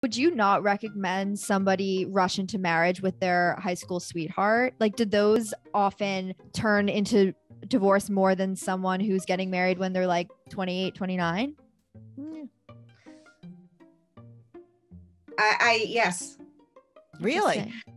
Would you not recommend somebody rush into marriage with their high school sweetheart? Like, did those often turn into divorce more than someone who's getting married when they're like 28, 29? Yes. Really?